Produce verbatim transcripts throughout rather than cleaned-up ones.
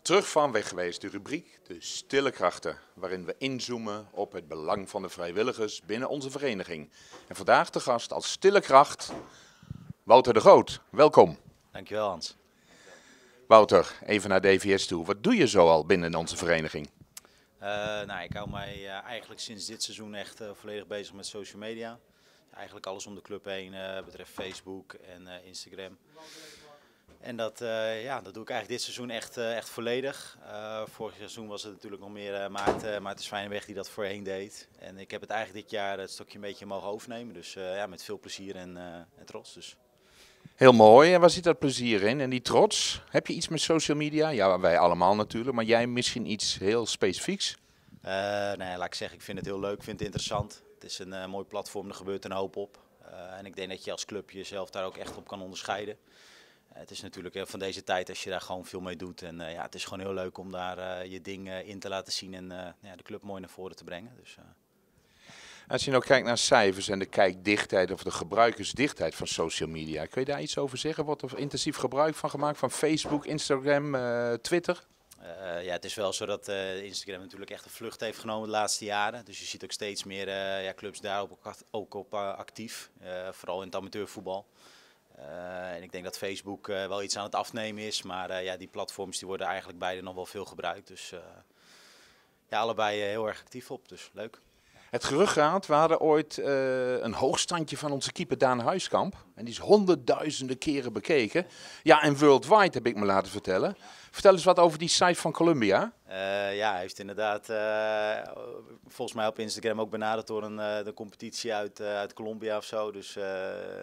Terug van weg geweest, de rubriek De Stille Krachten, waarin we inzoomen op het belang van de vrijwilligers binnen onze vereniging. En vandaag de gast als stille kracht, Wouter de Groot. Welkom. Dankjewel Hans. Wouter, even naar D V S toe. Wat doe je zo al binnen onze vereniging? Uh, nou, ik hou mij uh, eigenlijk sinds dit seizoen echt uh, volledig bezig met social media. Eigenlijk alles om de club heen, uh, betreft Facebook en uh, Instagram. En dat, uh, ja, dat doe ik eigenlijk dit seizoen echt, uh, echt volledig. Uh, vorig seizoen was het natuurlijk nog meer uh, Maarten, uh, Maarten Zwijnenweg die dat voorheen deed. En ik heb het eigenlijk dit jaar het stokje een beetje mogen overnemen. Dus uh, ja, met veel plezier en, uh, en trots. Dus. Heel mooi. En waar zit dat plezier in en die trots? Heb je iets met social media? Ja, wij allemaal natuurlijk. Maar jij misschien iets heel specifieks? Uh, nou ja, laat ik zeggen, ik vind het heel leuk, ik vind het interessant. Het is een uh, mooi platform, er gebeurt een hoop op. Uh, en ik denk dat je als club jezelf daar ook echt op kan onderscheiden. Uh, het is natuurlijk uh, van deze tijd als je daar gewoon veel mee doet. En uh, ja, het is gewoon heel leuk om daar uh, je ding uh, in te laten zien en uh, ja, de club mooi naar voren te brengen. Dus, uh. Als je nou kijkt naar cijfers en de kijkdichtheid of de gebruikersdichtheid van social media. Kun je daar iets over zeggen? Wordt er intensief gebruik van gemaakt van Facebook, Instagram, uh, Twitter? Uh, ja, het is wel zo dat uh, Instagram natuurlijk echt een vlucht heeft genomen de laatste jaren. Dus je ziet ook steeds meer uh, ja, clubs daar ook, ook op uh, actief. Uh, vooral in het amateurvoetbal. Uh, en ik denk dat Facebook uh, wel iets aan het afnemen is. Maar uh, ja, die platforms die worden eigenlijk beide nog wel veel gebruikt. Dus uh, ja, allebei uh, heel erg actief op. Dus leuk. Het gerucht gaat, we hadden ooit uh, een hoogstandje van onze keeper Daan Huiskamp. En die is honderdduizenden keren bekeken. Ja, en worldwide heb ik me laten vertellen. Vertel eens wat over die site van Columbia. Uh, ja, hij heeft inderdaad uh, volgens mij op Instagram ook benaderd door een uh, de competitie uit, uh, uit Colombia of zo. Dus uh,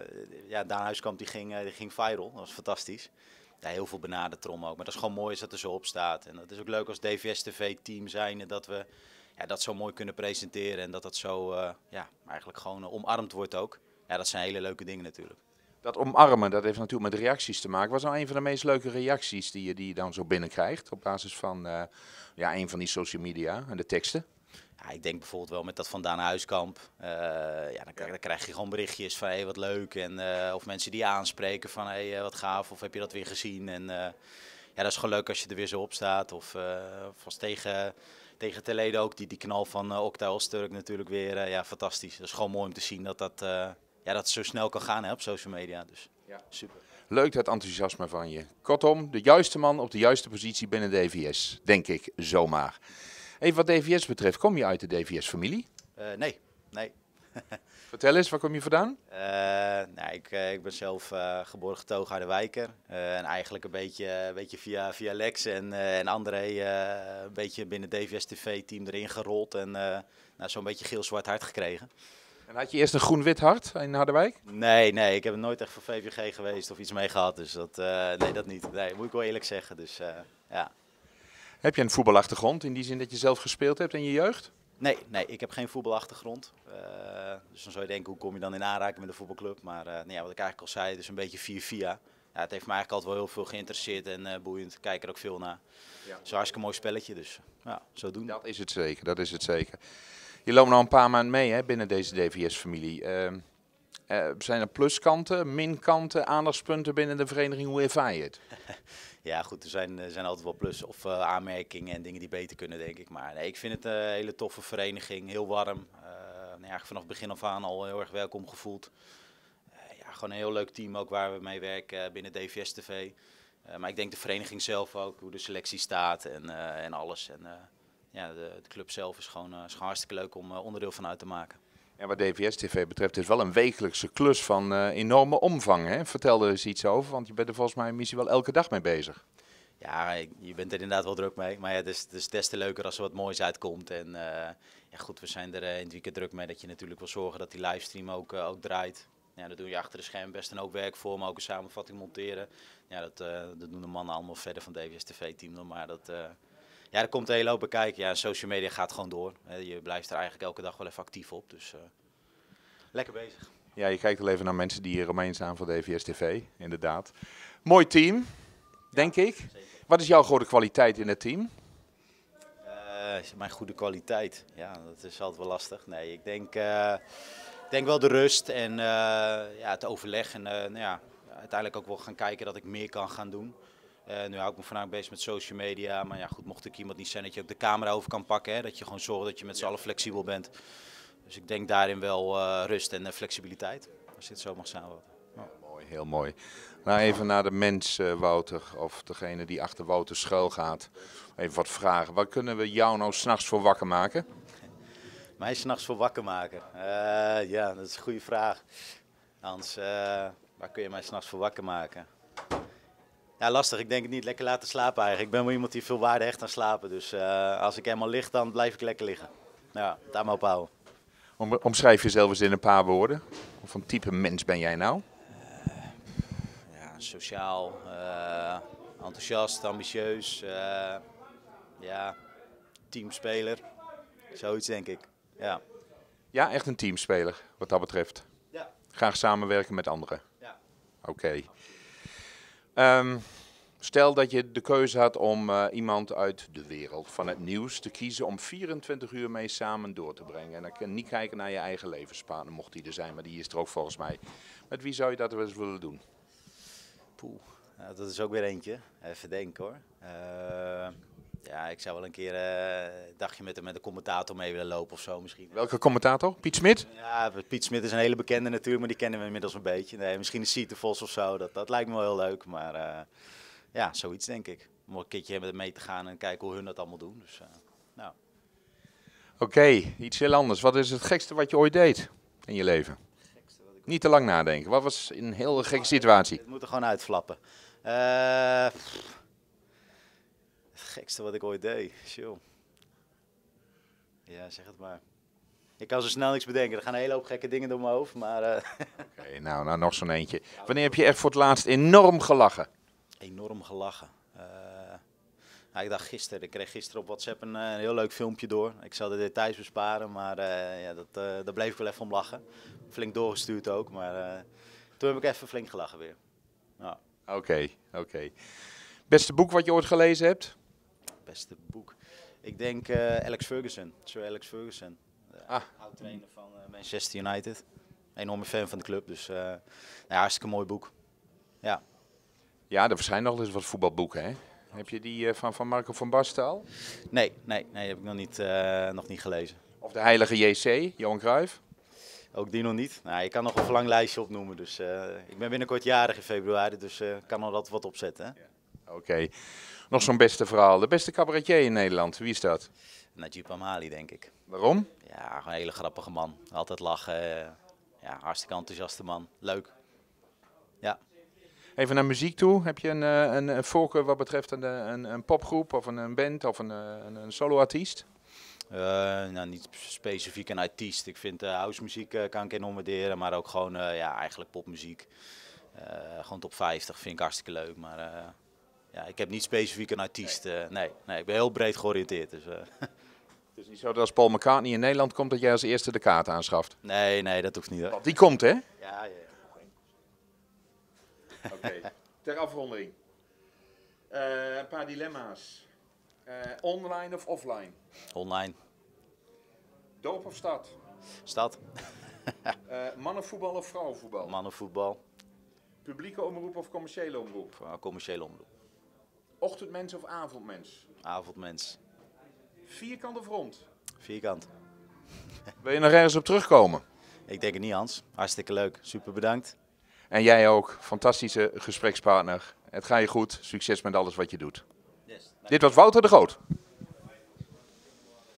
ja, Daan Huiskamp die ging, uh, die ging viral. Dat was fantastisch. Ja, heel veel benaderd erom ook. Maar dat is gewoon mooi als dat er zo op staat. En het is ook leuk als D V S T V-team zijn dat we ja, dat zo mooi kunnen presenteren. En dat dat zo uh, ja, eigenlijk gewoon uh, omarmd wordt ook. Ja, dat zijn hele leuke dingen natuurlijk. Dat omarmen, dat heeft natuurlijk met reacties te maken. Wat is nou een van de meest leuke reacties die je, die je dan zo binnenkrijgt op basis van uh, ja, een van die social media en de teksten? Ja, ik denk bijvoorbeeld wel met dat van Daan Huiskamp. Uh, ja, dan, dan krijg je gewoon berichtjes van hey, wat leuk. En, uh, of mensen die aanspreken van hey, uh, wat gaaf. Of heb je dat weer gezien. En uh, ja, dat is gewoon leuk als je er weer zo op staat. Of, uh, of als tegen, tegen Toledo ook die, die knal van uh, Oktay Osturk natuurlijk weer. Uh, ja, fantastisch. Dat is gewoon mooi om te zien dat dat... Uh, Ja, dat het zo snel kan gaan hè, op social media. Dus ja, super. Leuk dat enthousiasme van je. Kortom, de juiste man op de juiste positie binnen de D V S, denk ik zomaar. Even wat D V S betreft, kom je uit de D V S-familie? Uh, nee, nee. Vertel eens, waar kom je vandaan? Uh, nou, ik, uh, ik ben zelf uh, geboren getogen Harderwijker. Uh, en eigenlijk een beetje, een beetje via, via Lex en, uh, en André uh, een beetje binnen het D V S T V-team erin gerold. En uh, nou, zo'n beetje geel-zwart hart gekregen. En had je eerst een groen-wit hart in Harderwijk? Nee, nee, ik heb nooit echt voor V V G geweest of iets mee gehad. Dus dat, uh, nee, dat niet. Nee, moet ik wel eerlijk zeggen. Dus, uh, ja. Heb je een voetbalachtergrond in die zin dat je zelf gespeeld hebt in je jeugd? Nee, nee, ik heb geen voetbalachtergrond. Uh, dus dan zou je denken, hoe kom je dan in aanraking met een voetbalclub? Maar uh, nou ja, wat ik eigenlijk al zei, dus een beetje via via. Ja, het heeft me eigenlijk altijd wel heel veel geïnteresseerd en uh, boeiend. Ik kijk er ook veel naar. Ja. Het is een hartstikke mooi spelletje, dus ja, zo doen. Dat is het zeker, dat is het zeker. Je loopt nou een paar maanden mee hè, binnen deze D V S-familie. Uh, uh, zijn er pluskanten, minkanten, aandachtspunten binnen de vereniging? Hoe ervaar je het? Ja goed, er zijn, er zijn altijd wel plus of uh, aanmerkingen en dingen die beter kunnen denk ik. Maar nee, ik vind het een hele toffe vereniging, heel warm. Uh, nou ja, vanaf begin af aan al heel erg welkom gevoeld. Uh, ja, gewoon een heel leuk team ook waar we mee werken binnen D V S T V. Uh, maar ik denk de vereniging zelf ook, hoe de selectie staat en, uh, en alles. En, uh, ja, de, de club zelf is gewoon, uh, is gewoon hartstikke leuk om uh, onderdeel van uit te maken. En wat D V S T V betreft is wel een wekelijkse klus van uh, enorme omvang. Hè? Vertel er eens iets over, want je bent er volgens mij missie wel elke dag mee bezig. Ja, je bent er inderdaad wel druk mee. Maar ja, het is, het is des te leuker als er wat moois uitkomt. En uh, ja, goed, we zijn er uh, in het weekend druk mee dat je natuurlijk wil zorgen dat die livestream ook, uh, ook draait. Ja, daar doe je achter de scherm best een hoop werk voor, maar ook een samenvatting monteren. Ja, dat, uh, dat doen de mannen allemaal verder van het D V S T V-team. Maar dat... Uh, Ja, er komt een hele hoop bekijken. Ja, social media gaat gewoon door. Je blijft er eigenlijk elke dag wel even actief op. Dus uh, lekker bezig. Ja, je kijkt wel even naar mensen die hier omheen staan voor D V S T V, inderdaad. Mooi team, denk ja, ik. Zeker. Wat is jouw grote kwaliteit in het team? Uh, mijn goede kwaliteit? Ja, dat is altijd wel lastig. Nee, ik denk, uh, ik denk wel de rust en uh, ja, het overleg. En uh, nou ja, uiteindelijk ook wel gaan kijken dat ik meer kan gaan doen. Uh, nu hou ik me voornamelijk bezig met social media. Maar ja, goed, mocht ik iemand niet zijn dat je ook de camera over kan pakken. Hè, dat je gewoon zorgt dat je met z'n allen flexibel bent. Dus ik denk daarin wel uh, rust en uh, flexibiliteit. Als je het zo mag samenvatten. Ja. Ja, mooi, heel mooi. Nou, even naar de mens, uh, Wouter. Of degene die achter Wouter schuil gaat. Even wat vragen. Waar kunnen we jou nou s'nachts voor wakker maken? Mij s'nachts voor wakker maken? Uh, ja, dat is een goede vraag. Hans, uh, waar kun je mij s'nachts voor wakker maken? Ja, lastig. Ik denk het niet. Lekker laten slapen eigenlijk. Ik ben wel iemand die veel waarde hecht aan slapen. Dus uh, als ik helemaal lig, dan blijf ik lekker liggen. Ja, daar maar ophouden. Om, omschrijf jezelf eens in een paar woorden. Wat voor type mens ben jij nou? Uh, ja, sociaal, uh, enthousiast, ambitieus. Uh, ja, teamspeler. Zoiets denk ik. Ja. Ja, echt een teamspeler wat dat betreft. Ja. Graag samenwerken met anderen. Ja. Oké. Okay. Um, stel dat je de keuze had om uh, iemand uit de wereld van het nieuws te kiezen om vierentwintig uur mee samen door te brengen. En dan kan je niet kijken naar je eigen levenspartner, mocht die er zijn, maar die is er ook volgens mij. Met wie zou je dat wel eens willen doen? Poeh, nou, dat is ook weer eentje. Even denken hoor. Uh, ja, ik zou wel een keer uh, een dagje met, met een commentator mee willen lopen of zo misschien. Welke commentator? Piet Smit? Ja, Piet Smit is een hele bekende natuurlijk, maar die kennen we inmiddels een beetje. Nee, misschien een Siete Vos of zo, dat, dat lijkt me wel heel leuk. Maar uh, ja, zoiets denk ik. Om een keertje met mee te gaan en kijken hoe hun dat allemaal doen. Dus, uh, nou. Oké, okay, iets heel anders. Wat is het gekste wat je ooit deed in je leven? Gekste wat ik... Niet te lang nadenken. Wat was een heel gekke situatie? Het moet er gewoon uitflappen. Uh, het gekste wat ik ooit deed. Chill. Ja, zeg het maar. Ik kan zo snel niks bedenken. Er gaan een hele hoop gekke dingen door mijn hoofd. Maar. Uh... Oké, okay, nou, nou nog zo'n eentje. Wanneer heb je echt voor het laatst enorm gelachen? Enorm gelachen. Uh, nou, ik dacht gisteren. Ik kreeg gisteren op WhatsApp een, een heel leuk filmpje door. Ik zal de details besparen, maar uh, ja, dat, uh, daar bleef ik wel even om lachen. Flink doorgestuurd ook, maar uh, toen heb ik even flink gelachen weer. Ja. Oké, okay, oké. Okay. Beste boek wat je ooit gelezen hebt? Beste boek. Ik denk uh, Alex Ferguson. Sir Alex Ferguson. Ah. Oud-trainer van uh, Manchester United. Enorme fan van de club, dus uh, nou ja, hartstikke mooi boek. Ja. Ja, er verschijnen nog eens wat voetbalboeken, hè? Heb je die uh, van, van Marco van Basten al? Nee, nee, nee, heb ik nog niet, uh, nog niet gelezen. Of de Heilige J C, Johan Cruijff? Ook die nog niet. Nou, ik kan nog een verlang lijstje opnoemen. Dus, uh, ik ben binnenkort jarig in februari, dus ik uh, kan er dat wat opzetten. Ja. Oké. Okay. Nog zo'n beste verhaal. De beste cabaretier in Nederland, wie is dat? Najib Amali, denk ik. Waarom? Ja, gewoon een hele grappige man. Altijd lachen. Uh, ja, hartstikke enthousiaste man. Leuk. Ja. Even naar muziek toe. Heb je een, een, een voorkeur wat betreft een, een, een popgroep of een, een band of een, een, een soloartiest? Uh, nou, niet specifiek een artiest. Ik vind uh, housemuziek uh, kan ik enorm waarderen, maar ook gewoon uh, ja, eigenlijk popmuziek. Uh, gewoon top vijftig vind ik hartstikke leuk, maar uh, ja, ik heb niet specifiek een artiest. Uh, nee, nee, ik ben heel breed georiënteerd. Dus, uh. Het is niet zo dat als Paul McCartney in Nederland komt dat jij als eerste de kaart aanschaft? Nee, nee, dat hoeft niet. Hoor. Want die komt, hè? Ja, ja. Oké, okay. Ter afronding. Uh, een paar dilemma's. Uh, online of offline? Online. Dorp of stad? Stad. uh, mannenvoetbal of vrouwenvoetbal? Mannenvoetbal. Publieke omroep of commerciële omroep? Uh, commerciële omroep. Ochtendmens of avondmens? Avondmens. Vierkant of rond? Vierkant. Wil je nog ergens op terugkomen? Ik denk het niet, Hans. Hartstikke leuk. Super bedankt. En jij ook. Fantastische gesprekspartner. Het gaat je goed. Succes met alles wat je doet. Yes, Dit was Wouter de Groot.